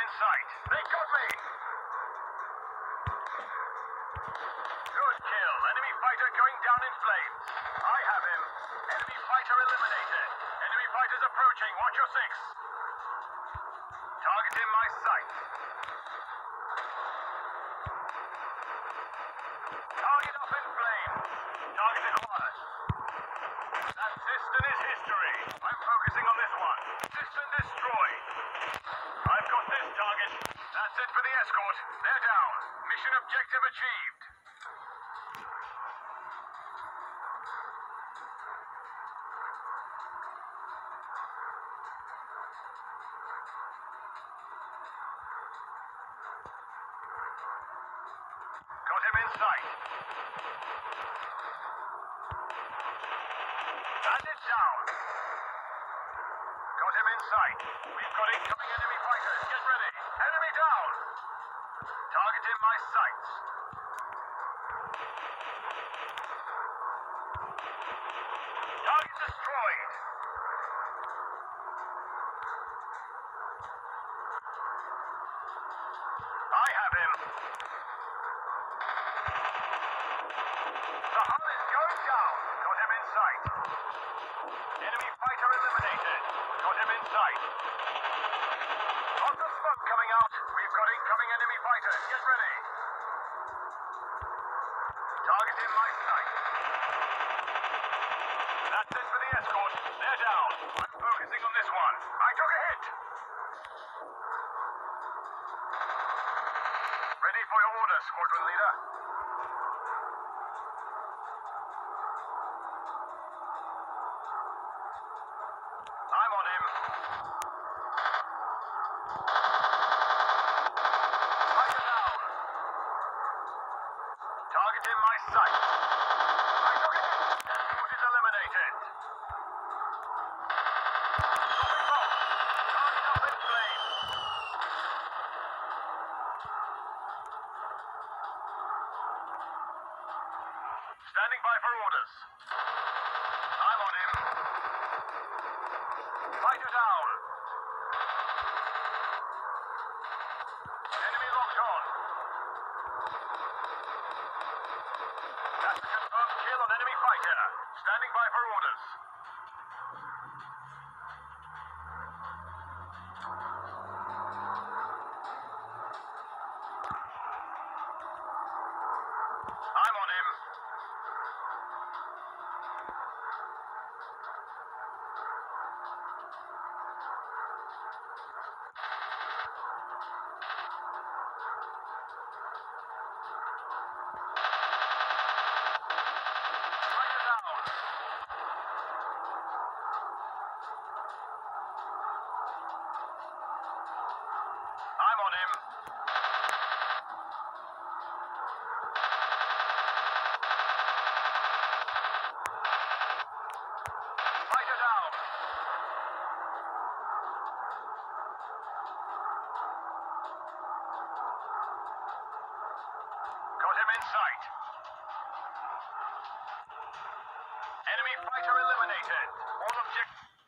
sight. They got me. Good kill. Enemy fighter going down in flames. I have him. Enemy fighter eliminated. Enemy fighters approaching. Watch your six. Target in my sight. Target up in flames. Target acquired. That system is history. I'm focusing on this one. System destroyed. I've got this target. That's it for the escort. They're down. Mission objective achieved. Got him in sight. Bandit down. Got him in sight. We've got incoming enemy fighters. Get ready. Enemy down. Target in my sights. Target destroyed. I have him. The hull is going down. Got him in sight. Enemy fighter eliminated. Got him in sight. Lots of smoke coming out. We've got incoming enemy fighters. Get ready. Target in my sight. That's it for the escort. They're down. I'm focusing on this one. I took a hit. Ready for your orders, squadron leader. I'm on him. Fighter down. Target in my sight. I took a hit. Foot is eliminated. Dropping bolt. Target up in flames. Standing by for orders. I'm on him. Fighter down. Enemy locked on. That's a confirmed kill on enemy fighter. Standing by for orders. I'm on him. Fighter down. I'm on him. Fighter down. Got him in sight. Enemy fighter eliminated. All objectives.